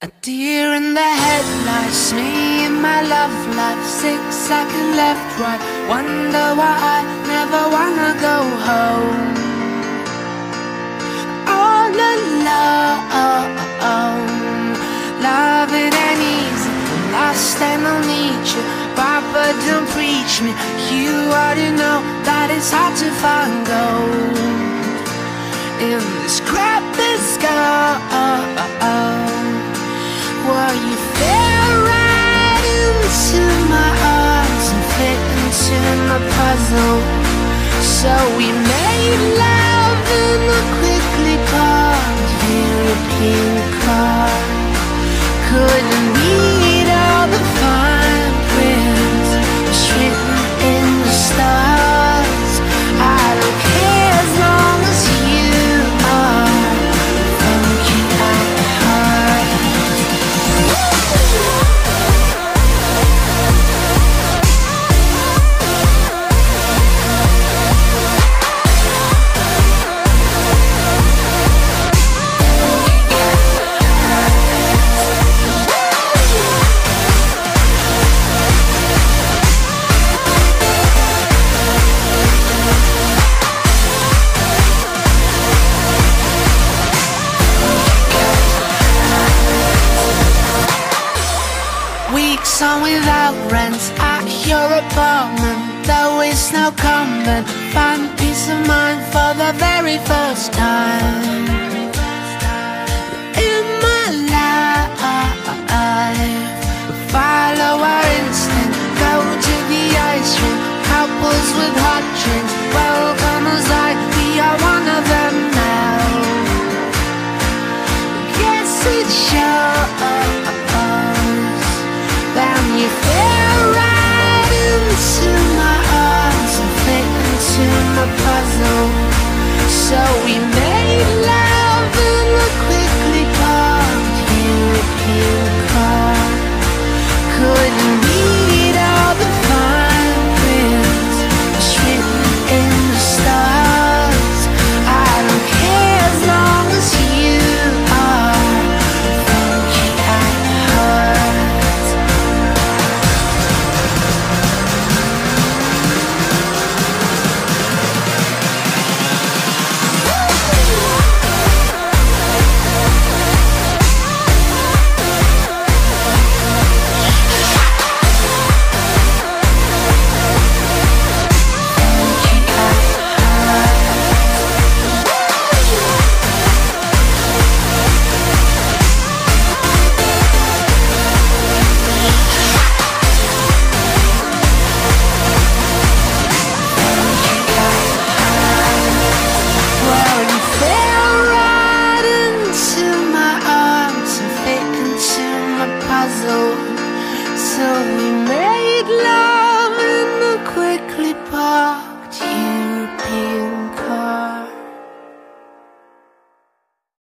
A deer in the headlights, me and my love life, 6-second left, right. Wonder why I never wanna go home. All alone, love it ain't easy, I'm lost and I'll need you. Papa, don't preach me, you already know that it's hard to find gold in this crap that's gone. Well, you fell right into my arms and fit into my puzzle. So we made love in a quickly parked European car. Couldn't read all the fine print that's written in the stars. I don't care as long as you are funky at heart. Weeks on without rent at your apartment, though it's now convent. Find peace of mind for the very first time in my life. Follow our instinct, go to the ice rink, couples with hot drinks, welcomers like we are one of them now. Guess it shows. Then you fell right into my arms and fit into my puzzle. So we